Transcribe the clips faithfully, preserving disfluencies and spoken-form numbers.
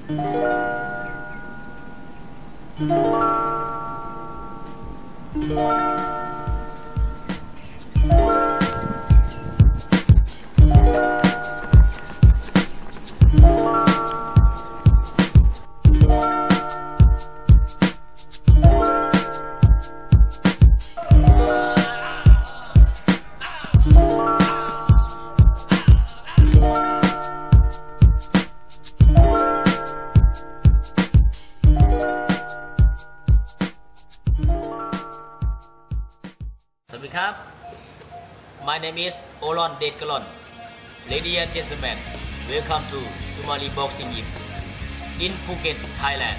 My name is Olon Detkalon. Ladies and gentlemen, welcome to Sumalee Boxing Gym in Phuket, Thailand.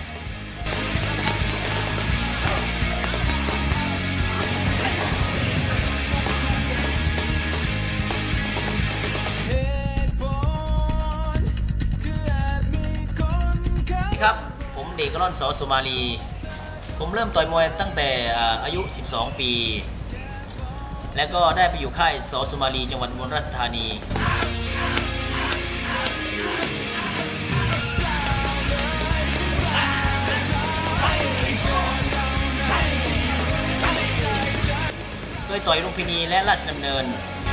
สวัสดีครับผมเดกลอนสอสุมาลีผมเริ่มต่อยมวยตั้งแต่อายุสิบสองปีและก็ได้ไปอยู่ค่ายสอสุมาลีจังหวัดอุบลราชธานีเคยต่อยลุมพินีและราชดำเนิน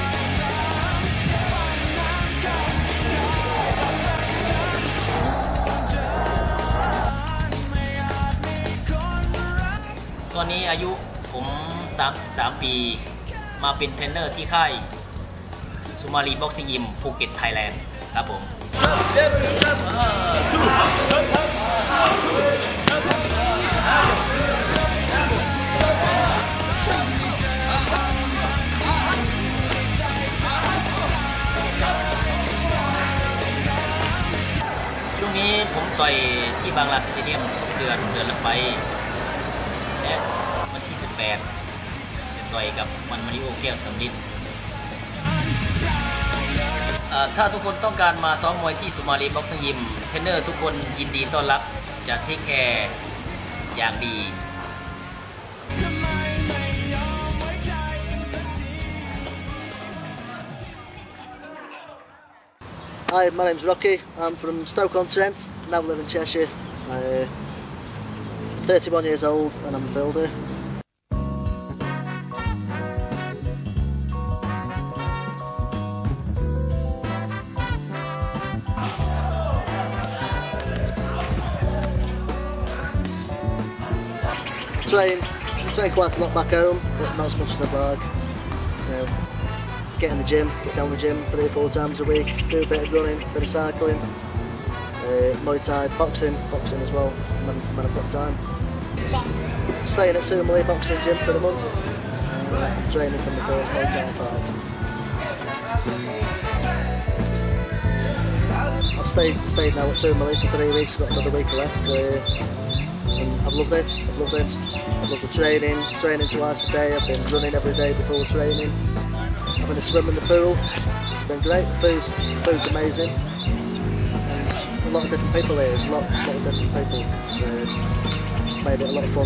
ตอนนี้อายุผมสามสิบสามปีมาเป็นเทรนเนอร์ที่ค่ายสุมาลีบ็อกซิ่งยิมภูเก็ตไทยแลนด์ครับผมช่วงนี้ผมต่อยที่บางลาสเตเดียมทุกเดือนเดือนละไฟและวันที่สิบแปดจะต่อยกับมันมาริโอแก้วสำลิดถ้าทุกคนต้องการมาซ้อมมวยที่สุมาลีบ็อกซิ่งยิมเทรนเนอร์ทุกคนยินดีต้อนรับจะเทคแคร์อย่างดี Hi, my name's Rocky. I'm from Stoke-on-Trent, now live in Cheshire. I'm thirty-one years old and I'm a builder. Train, train quite a lot back home, but not as much as I'd like. You know, get in the gym, get down the gym three or four times a week, do a bit of running, a bit of cycling, uh, Muay Thai, boxing, boxing as well when, when I've got time. Staying at Sumalee Boxing Gym for a month, uh, training from the first Muay Thai fight. I've stayed, stayed now at Sumalee for three weeks, got another week left. Uh, and I've loved it, I've loved it. I've loved the training, training twice a day, I've been running every day before training. Having a swim in the pool, it's been great. The food, the food's amazing. And there's a lot of different people here, there's a lot, lot of different people. It's, uh, it's made it a lot of fun.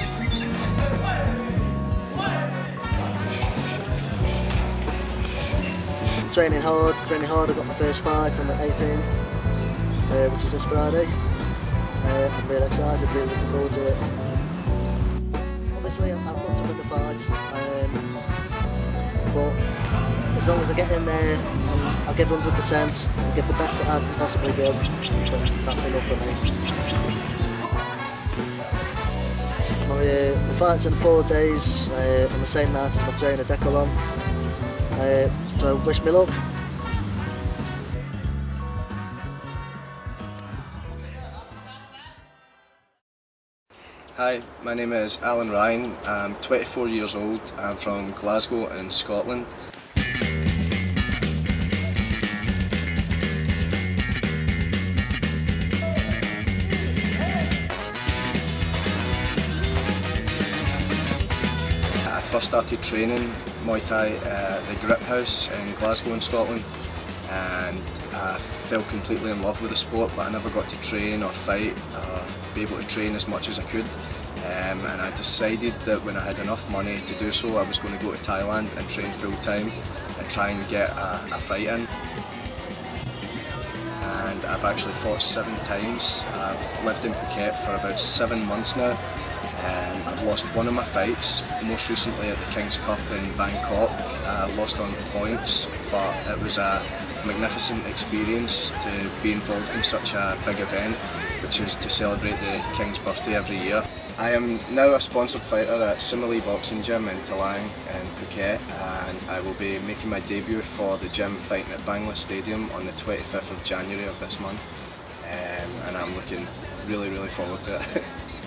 Training hard, training hard. I've got my first fight on the eighteenth, uh, which is this Friday. Uh, I'm really excited, really looking forward to it. Obviously, I'd love to win the fight. Um, But as long as I get in there and I give one hundred percent, I give the best that I can possibly give, that's enough for me. My, uh, my fight's in four days, uh, on the same night as my trainer Decalon, uh, so wish me luck. Hi, my name is Alan Ryan. I'm twenty-four years old. I'm from Glasgow in Scotland. I first started training Muay Thai at the Grip House in Glasgow in Scotland, and I fell completely in love with the sport, but I never got to train or fight or be able to train as much as I could. Um, and I decided that when I had enough money to do so, I was going to go to Thailand and train full time and try and get a, a fight in. and I've actually fought seven times. I've lived in Phuket for about seven months now. Um, I've lost one of my fights, most recently at the King's Cup in Bangkok. I lost on points, but it was a magnificent experience to be involved in such a big event, which is to celebrate the King's birthday every year. I am now a sponsored fighter at Sumalee Boxing Gym in Thailand in Phuket, and I will be making my debut for the gym fighting at Bangla Stadium on the twenty-fifth of January of this month, um, and I'm looking really really forward to it.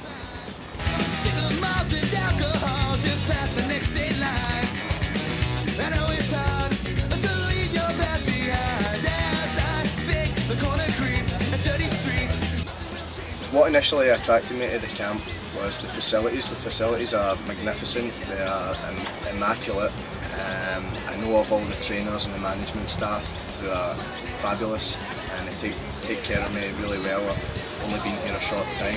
What initially attracted me to the camp was the facilities. The facilities are magnificent, they are immaculate. Um, I know of all the trainers and the management staff who are fabulous, and they take, take care of me really well. I've only been here a short time.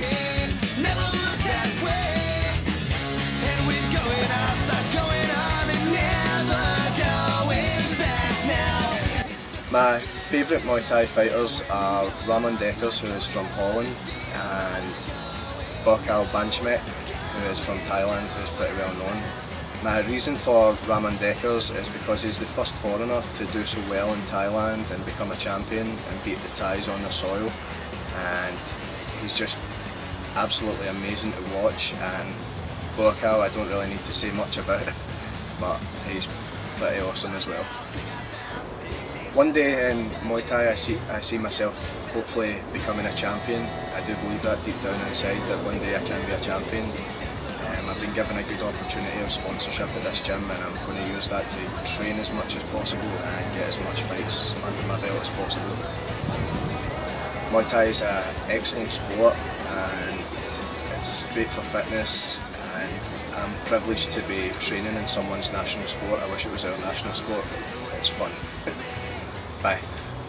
My favourite Muay Thai fighters are Ramon Dekkers, who is from Holland, and Bokal Banchamek, who is from Thailand, who is pretty well known. My reason for Ramon Dekkers is because he's the first foreigner to do so well in Thailand and become a champion and beat the Thais on their soil, and he's just absolutely amazing to watch. And Bokal, I don't really need to say much about it, but he's pretty awesome as well. One day in Muay Thai I see, I see myself hopefully becoming a champion. I do believe that deep down inside, that one day I can be a champion. Um, I've been given a good opportunity of sponsorship at this gym, and I'm going to use that to train as much as possible and get as much fights under my belt as possible. Muay Thai is an excellent sport, and it's great for fitness, and I'm privileged to be training in someone's national sport. I wish it was our national sport. It's fun. Bye.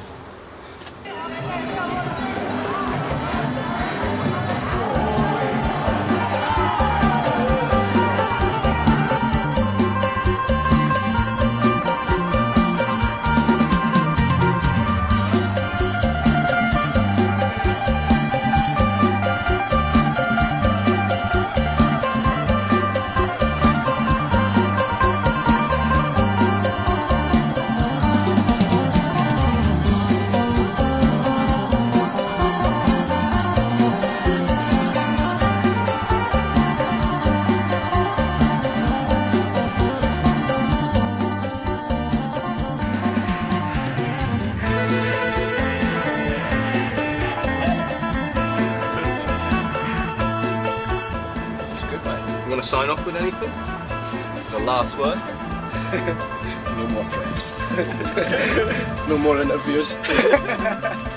You want to sign off with anything? The last word? No more press. No more interviews.